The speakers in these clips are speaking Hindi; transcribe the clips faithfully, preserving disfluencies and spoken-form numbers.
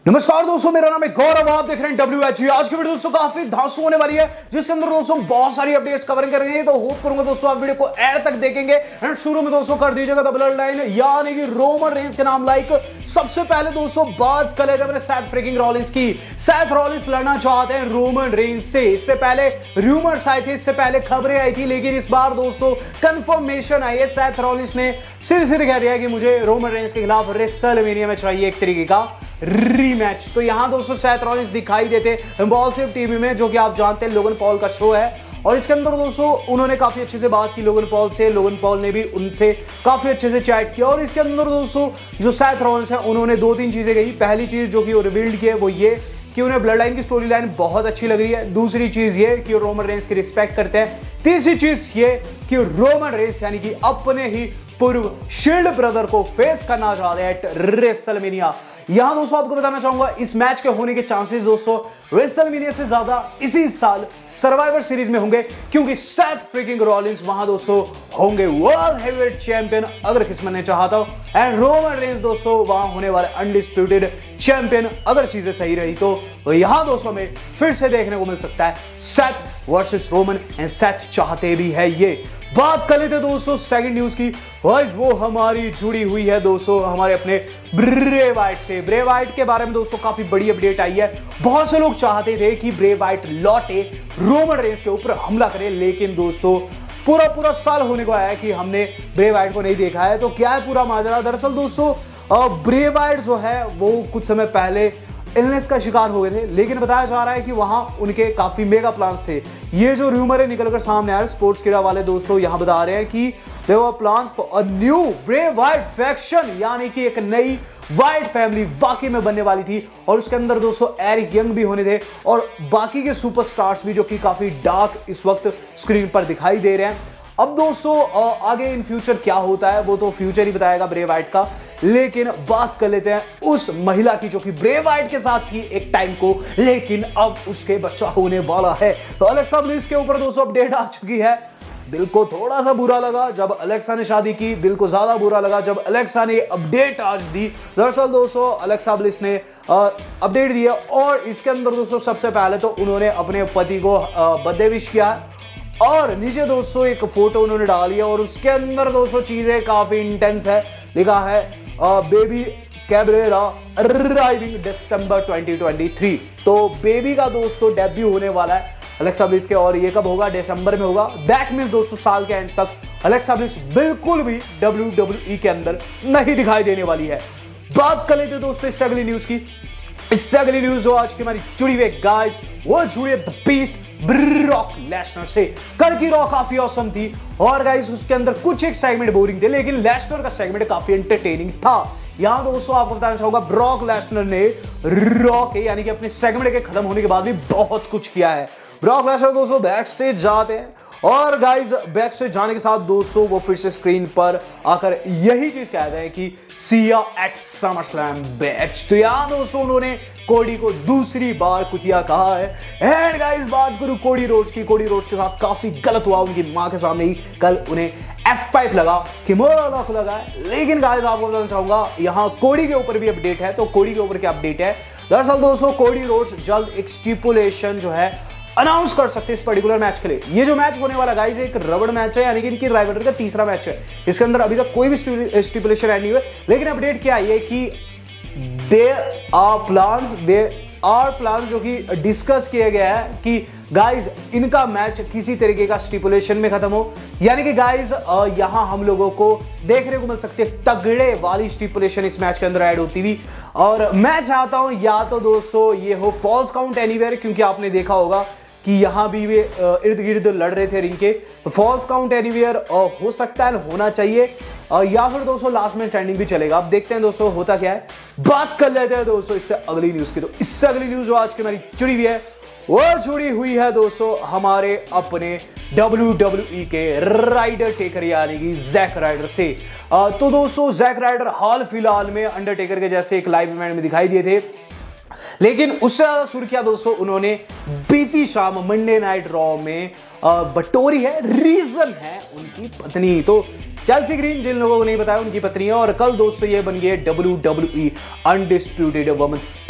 नमस्कार दोस्तों, मेरा नाम है गौरव, आप देख रहे हैं डब्ल्यू एच। आज की वीडियो दोस्तों काफी धांसू होने वाली है, जिसके अंदर दोस्तों बहुत सारी अपडेट्स कवरिंग करेंगे। तो होप करूंगा दोस्तों आप वीडियो को एंड तक देखेंगे। एंड शुरू में दोस्तों कर दीजिएगा द ब्लड लाइन, यानी कि रोमन रेंस के नाम लाइक। सबसे पहले दोस्तों बात कर लेते हैं सैथ फ्रीकिंग रॉलिंस की। सैथ रॉलिंस लड़ना चाहते हैं रोमन रेंस से। इससे पहले रूमर्स आए थे, इससे पहले खबरें आई थी, लेकिन इस बार दोस्तों कंफर्मेशन आई है। सैथ रॉलिंस ने सिर सिर कह दिया कि मुझे रोमन रेंस के खिलाफ रेसलमेनिया में चाहिए एक तरीके का रीमैच। तो यहां दोस्तों सैथ रॉलिंस दिखाई देते इंपल्सिव टीवी में, जो कि आप जानते हैं लोगन पॉल का शो है। और इसके अंदर दोस्तों उन्होंने काफी अच्छे से बात की लोगन पॉल से। लोगन पॉल ने भी उनसे काफी अच्छे से चैट किया। और इसके अंदर दोस्तों जो सैथ रॉलिंस है उन्होंने दो तीन चीजें कही। पहली चीज जो कि वो रिवील्ड की है वो ये कि उन्हें ब्लड लाइन की स्टोरी लाइन बहुत अच्छी लग रही है। दूसरी चीज ये कि वो रोमन रेंस की रिस्पेक्ट करते हैं। तीसरी चीज ये कि रोमन रेंस यानी कि अपने ही पूर्व शील्ड ब्रदर को फेस करना चाहते हैं एट रेसलमेनिया। यहां दोस्तों आपको बताना चाहूंगा इस मैच के होने के चांसेस दोस्तों रेसलमेनिया से ज्यादा इसी साल सर्वाइवर सीरीज में होंगे, क्योंकि सैथ फ्रीकिंग रॉलिंस वहां दोस्तों होंगे वर्ल्ड हेवीवेट चैंपियन अगर किस्मत ने चाहा तो। एंड रोमन रेंस दोस्तों वहां होने वाले अनडिस्प्यूटेड चैंपियन अगर चीजें सही रही तो यहां दोस्तों में फिर से देखने को मिल सकता है Seth versus Roman. And Seth चाहते भी है ये। बात कर लेते दोस्तों सेकंड न्यूज की। वाइस वो हमारी जुड़ी हुई है दोस्तों हमारे अपने ब्रे वाइट से। ब्रे वाइट के बारे में दोस्तों काफी बड़ी अपडेट आई है। बहुत से लोग चाहते थे कि ब्रे वाइट लौटे, रोमन रेंस के ऊपर हमला करे, लेकिन दोस्तों पूरा पूरा साल होने को आया कि हमने ब्रे वाइट को नहीं देखा है। तो क्या है पूरा माजरा? दरअसल दोस्तों ब्रे वाइट जो है वो कुछ समय पहले इलनेस का शिकार हो गए थे, लेकिन बताया जा रहा है कि वहां उनके काफी मेगा प्लान्स थे। ये जो रूमर है निकलकर सामने आया, स्पोर्ट्स कीड़ा वाले दोस्तों यहां बता रहे हैं कि there were plans for a new Bray Wyatt faction, यानी कि एक नई वाइट फैमिली वाकई में बनने वाली थी। और उसके अंदर दोस्तों एरिक यंग भी होने थे और बाकी के सुपरस्टार्स भी, जो कि काफी डार्क इस वक्त स्क्रीन पर दिखाई दे रहे हैं। अब दोस्तों आगे इन फ्यूचर क्या होता है वो तो फ्यूचर ही बताएगा ब्रे वाइट का। लेकिन बात कर लेते हैं उस महिला की जो कि ब्रे वाइट के साथ थी एक टाइम को, लेकिन अब उसके बच्चा होने वाला है। तो अलेक्सा ब्लिस के ऊपर दोस्तों अपडेट आ चुकी है। दिल को थोड़ा सा बुरा लगा जब अलेक्सा ने शादी की, दिल को ज्यादा बुरा लगा जब अलेक्सा ने अपडेट आज दी। दरअसल दोस्तों अलेक्सा ब्लिस ने अपडेट दिया और इसके अंदर दोस्तों सबसे पहले तो उन्होंने अपने पति को बर्थडे विश किया और नीचे दोस्तों एक फोटो उन्होंने डाली है और उसके अंदर दोस्तों चीजें काफी इंटेंस है। लिखा है baby Cabrera arriving December twenty twenty three. तो बेबी का दोस्तों डेब्यू होने वाला है अलेक्सा ब्लिस के, और ये कब होगा? दिसंबर में होगा। दैट मींस दोस्तों साल के एंड तक अलेक्सा ब्लिस बिल्कुल भी डब्ल्यू डब्ल्यू ई के अंदर नहीं दिखाई देने वाली है। बात कर लेते दोस्तों इससे अगली न्यूज की। इससे अगली न्यूज जो आज की हमारी जुड़ी हुई गाइस, वो जुड़ी है द बीस्ट ब्रॉक लेसनर से। कल की रॉ काफी औसम थी और गाइस उसके अंदर कुछ एक सेगमेंट बोरिंग थे, लेकिन लेसनर का सेगमेंट काफी एंटरटेनिंग था। यहां दोस्तों आपको बताना चाहूंगा ब्रॉक लेसनर ने रॉ के यानी कि अपने सेगमेंट के खत्म होने के बाद भी बहुत कुछ किया है। ब्रॉक लेसनर दोस्तों बैक स्टेज जाते हैं और गाइस बैक स्टेज जाने के साथ दोस्तों वो फिर से स्क्रीन पर आकर यही चीज कहते हैं कि सी या एट समरस्लैम बैच। तो यहां दोस्तों उन्होंने कोडी को दूसरी बार कुतिया कहा है। एंड गाइस बात करूं कोडी रोड्स की, कोडी रोड्स के साथ काफी गलत हुआ। उनकी मां के सामने ही कल उन्हें एफ फाइव लगा, किमोरा लॉक लगा है। लेकिन गाइस आपको बताना चाहूंगा यहां कोडी के ऊपर भी अपडेट है। तो कोडी के ऊपर क्या अपडेट है? दरअसल दोस्तों कोडी रोड्स जल्द एक स्टिपुलेशन जो है अनाउंस कर सकते हैं इस पर्टिकुलर मैच के लिए। ये जो मैच होने वाला गाइस एक रबड़ मैच है, यानी कि इनकी राइवलरी का तीसरा मैच है। इसके अंदर अभी तक कोई भी स्टिपुलेशन नहीं हुआ, लेकिन अपडेट क्या आई है कि they are plans they are plans जो कि डिस्कस किया गया है कि गाइस इनका मैच किसी तरीके का स्टिपुलेशन में खत्म हो। यानी कि गाइस यहां हम लोगों को देखने को मिल सकते हैं तगड़े वाली स्टिपुलेशन इस मैच के अंदर ऐड होती हुई। और मैं चाहता हूं या तो दोस्तों ये हो फॉल्स काउंट एनीवेयर, क्योंकि आपने देखा होगा कि यहां भी वे इर्द गिर्द लड़ रहे थे रिंग के। तो फॉल्स काउंट एनीवेयर हो सकता है, होना चाहिए, या फिर दोस्तों लास्ट में स्टैंडिंग भी चलेगा। अब देखते हैं दोस्तों होता क्या है। बात कर लेते हैं दोस्तों इससे अगली न्यूज की। तो इससे अगली न्यूज जो आज की हमारी जुड़ी हुई है वो जुड़ी हुई है दोस्तों हमारे अपने डब्ल्यू डब्ल्यू ई के राइडर टेकर यानी कि जैक राइडर से। तो दोस्तों जैक राइडर हाल फिलहाल में अंडरटेकर के जैसे एक लाइव इवेंट में दिखाई दिए थे, लेकिन उससे ज्यादा सुर्खियां दोस्तों उन्होंने बीती शाम मंडे नाइट रॉ में बटोरी है। रीजन है उनकी पत्नी। तो चेल्सी ग्रीन, जिन लोगों को नहीं बताया, उनकी पत्नी है और कल दोस्तों ये बन गई है W W E undisputed women tag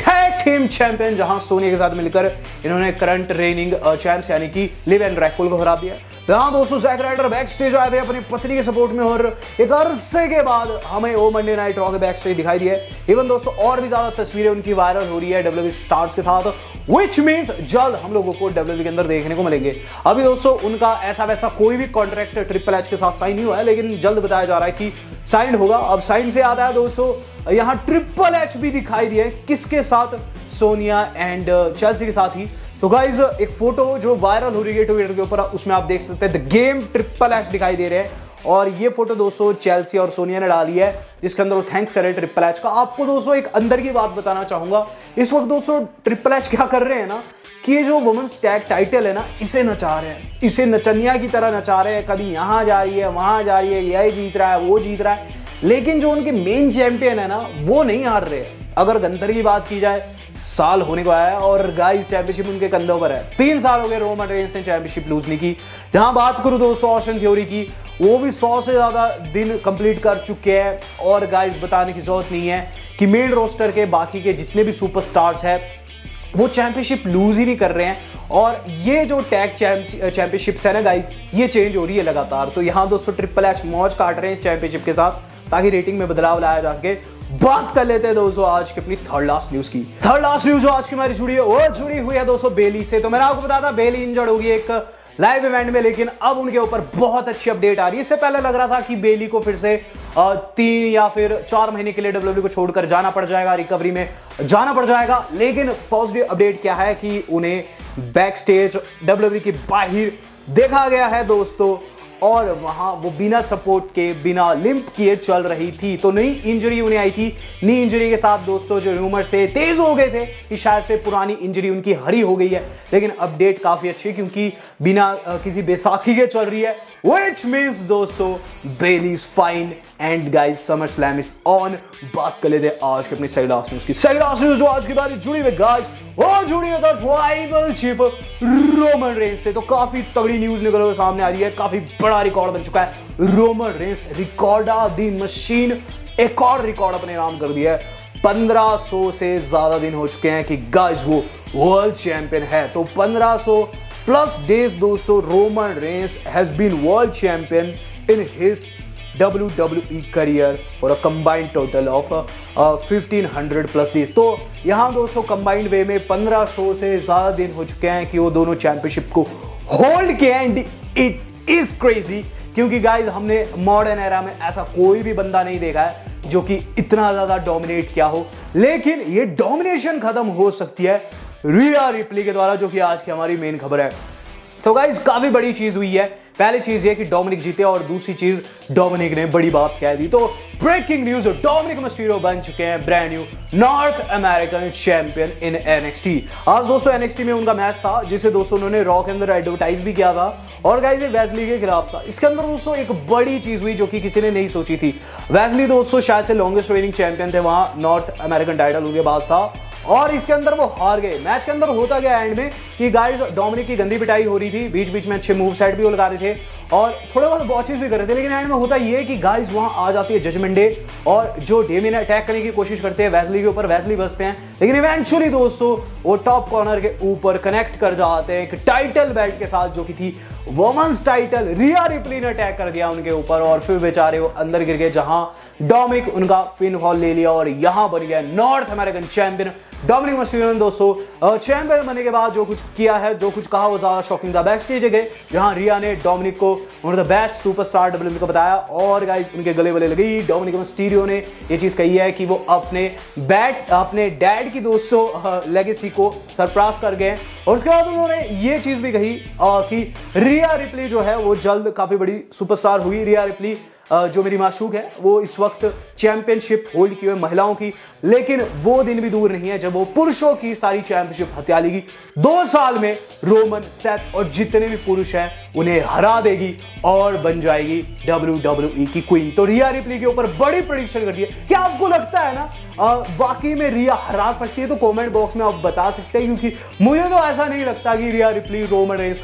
team champion, जहां सोनिया के साथ मिलकर इन्होंने करंट रेनिंग चैंप्स यानी कि लिव एंड रैकपुल को हरा दिया। यहाँ दोस्तों जैक राइडर बैक स्टेज आए थे अपनी पत्नी के सपोर्ट में और एक अरसे के बाद हमें वो मंडे नाइट रॉ के बैक स्टेज दिखाई दिया है। इवन दोस्तों और भी ज्यादा तस्वीरें उनकी वायरल हो रही है डब्ल्यूडब्ल्यूई स्टार्स के साथ, व्हिच मींस जल्द हम लोगों को डब्ल्यूडब्ल्यूई के अंदर देखने को मिलेंगे। अभी दोस्तों उनका ऐसा वैसा कोई भी कॉन्ट्रैक्ट ट्रिपल एच के साथ साइन नहीं हुआ है, लेकिन जल्द बताया जा रहा है कि साइन होगा। अब साइन से आता है दोस्तों यहाँ ट्रिपल एच भी दिखाई दिए, किसके साथ? सोनिया एंड चेल्सी के साथ ही। तो गाइज एक फोटो जो वायरल हो रही है ट्विटर के ऊपर, उसमें आप देख सकते हैं द गेम ट्रिपल एच दिखाई दे रहे हैं और ये फोटो दोस्तों चेल्सी और सोनिया ने डाली है, जिसके अंदर वो थैंक्स करे ट्रिपल एच का। आपको दोस्तों एक अंदर की बात बताना चाहूंगा, इस वक्त दोस्तों ट्रिपल एच क्या कर रहे हैं ना कि ये जो वुमेन्स टैग टाइटल है ना, इसे नचा रहे हैं, इसे नचनिया की तरह नचा रहे हैं। कभी यहाँ जा रही है, वहां जा रही है, यही जीत रहा है, वो जीत रहा है, लेकिन जो उनके मेन चैंपियन है ना वो नहीं हार रहे। अगर गंतर की बात की जाए, साल होने को आया है और गाइस चैंपियनशिप उनके कंधों पर है। तीन साल हो गए रोमन रेंस ने चैंपियनशिप लूज नहीं की। जहां बात करूं दोस्तों ऑस्टिन थ्योरी की, वो भी सौ से ज्यादा दिन कंप्लीट कर चुके हैं और गाइस बताने की जरूरत नहीं है कि मेन रोस्टर के बाकी के जितने भी सुपरस्टार्स हैं वो चैंपियनशिप लूज ही नहीं कर रहे हैं। और ये जो टैग चैंपियनशिप्स है ना गाइस, ये चेंज हो रही है लगातार। तो यहाँ दोस्तों ट्रिपल एच मौज काट रहे हैं चैंपियनशिप के साथ ताकि रेटिंग में बदलाव लाया जा सके। बात कर लेते हैं दोस्तों आज की अपनी थर्ड लास्ट न्यूज की। थर्ड लास्ट न्यूज जो आज की हमारी जुड़ी है वो जुड़ी हुई है दोस्तों बेली से। तो मैंने आपको बताया था बेली इंजर्ड होगी एक लाइव इवेंट में, लेकिन अब उनके ऊपर बहुत अच्छी अपडेट आ रही है। इससे पहले लग रहा था कि बेली को फिर से तीन या फिर चार महीने के लिए डब्ल्यूडब्ल्यूई को छोड़कर जाना पड़ जाएगा, रिकवरी में जाना पड़ जाएगा। लेकिन पॉजिटिव अपडेट क्या है कि उन्हें बैक स्टेज डब्ल्यूडब्ल्यूई के बाहर देखा गया है दोस्तों, और वहां वो बिना सपोर्ट के, बिना लिंप किए चल रही थी। तो नई इंजरी उन्हें आई थी। नी इंजरी के साथ दोस्तों जो रूमर्स थे तेज हो गए थे कि शायद से पुरानी इंजरी उनकी हरी हो गई है, लेकिन अपडेट काफी अच्छी क्योंकि बिना किसी बेसाखी के चल रही है, व्हिच मींस दोस्तों Bayley is fine and guys SummerSlam is on. बात कर लेते हैं आज के अपनी सही लास्ट न्यूज की। सही लास्ट न्यूज जो आज की बात जुड़ी हुई गाइस वो जुड़ी है ट्राइबल चीफ रोमन रेंस से। तो काफी तगड़ी न्यूज निकल कर सामने आ रही है, काफी बड़ा रिकॉर्ड बन चुका है। Roman Reigns record the machine एक और रिकॉर्ड अपने नाम कर दिया है। पंद्रह सौ से ज्यादा दिन हो चुके हैं कि गाइस वो वर्ल्ड चैंपियन है। तो पंद्रह सौ प्लस डेज दोस्तों Roman Reigns has been world champion in his W W E career for a combined total of fifteen hundred plus days. तो यहाँ दोस्तों कंबाइंड वे में पंद्रह सौ से ज्यादा दिन हो चुके हैं कि वो दोनों चैंपियनशिप को होल्ड किए। एंड इट इज क्रेजी क्योंकि गाइस हमने मॉडर्न एरा में ऐसा कोई भी बंदा नहीं देखा है जो कि इतना ज्यादा डोमिनेट किया हो। लेकिन ये डोमिनेशन खत्म हो सकती है रिया रिप्ली के द्वारा, जो कि आज की हमारी मेन खबर है। तो गाइस काफी बड़ी चीज हुई है। पहली चीज ये कि डोमिनिक जीते और दूसरी चीज डोमिनिक ने बड़ी बात कह दी। तो ब्रेकिंग न्यूज, डोमिनिक मिस्टीरियो बन चुके हैं brand new North American champion in NXT. आज दोस्तों एनएक्सटी में उनका मैच था जिसे दोस्तों उन्होंने रॉ के अंदर एडवर्टाइज भी किया था और गाइस ये वेस्ली के खिलाफ था। इसके अंदर दोस्तों एक बड़ी चीज हुई जो कि किसी ने नहीं सोची थी। वेस्ली दोस्तों शायद से लॉन्गेस्ट रेनिंग चैंपियन थे, वहां नॉर्थ अमेरिकन टाइटल उनके पास था और इसके अंदर वो हार गए। मैच के अंदर होता गया एंड में कि गाइस डोमिनिक की गंदी पिटाई हो रही थी, बीच बीच में अच्छे मूव सेट भी वो लगा रहे थे और थोड़े बहुत वॉचेस भी कर रहे थे। लेकिन एंड में होता ये कि गाइस वहां आ जाती है जजमेंट डे और जो डेमियन अटैक करने की कोशिश करते हैं वेस्ली के ऊपर, वेस्ली बचते हैं, लेकिन इवेंचुअली दोस्तों वो टॉप कॉर्नर के ऊपर कनेक्ट कर जाते हैं एक टाइटल बेल्ट के साथ जो कि थी वुमेन्स टाइटल। रिया रिप्ली ने अटैक कर दिया उनके ऊपर और फिर बेचारे वो अंदर गिर गए, जहां डोमिनिक उनका पिन फॉल ले लिया और यहां बन गया North American champion Dominik Mysterio ने। दोस्तों चैंपियन बनने के बाद जो कुछ किया है, जो कुछ कहा, वो ज्यादा शॉकिंग था। बैक स्टेज गए जहां रिया ने डोमिनिक को one of the best superstar WWE को बताया और गाइस उनके गले गले लगी। डोमिनिक मिस्टीरियो ने ये चीज कही है कि वो अपने बैट अपने डैड की दोस्तों लेगेसी को सरप्राइज कर गए और उसके बाद उन्होंने ये चीज भी कही कि रिया रिप्ली जो है वो जल्द काफी बड़ी सुपरस्टार हुई। रिया रिप्ली जो मेरी माशूक है वो इस वक्त चैंपियनशिप होल्ड की हुई महिलाओं की, लेकिन वो दिन भी दूर नहीं है जब वो पुरुषों की सारी चैंपियनशिप हत्या लेगी। दो साल में रोमन, सेथ और जितने भी पुरुष हैं उन्हें हरा देगी और बन जाएगी डब्ल्यू डब्ल्यू ई की क्वीन। तो रिया रिप्ली के ऊपर बड़ी प्रेडिक्शन कर दी है। क्या आपको लगता है ना वाकई में रिया हरा सकती है? तो कमेंट बॉक्स में आप बता सकते हैं क्योंकि मुझे तो ऐसा नहीं लगता कि रिया रिप्ली रोमन रेंस का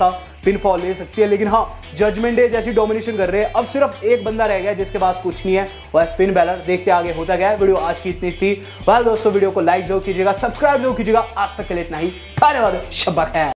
पिन फॉल ले सकती है। लेकिन हाँ, जजमेंट डे जैसी डोमिनेशन कर रहे हैं। अब सिर्फ एक बंदा रह गया जिसके पास कुछ नहीं है, वो है फिन बैलर। देखते आगे होता क्या है। वीडियो आज की इतनी थी। वेल दोस्तों, वीडियो को लाइक जरूर कीजिएगा, सब्सक्राइब जरूर कीजिएगा। आज तक के लिए इतना ही, धन्यवाद, शब्बा खैर।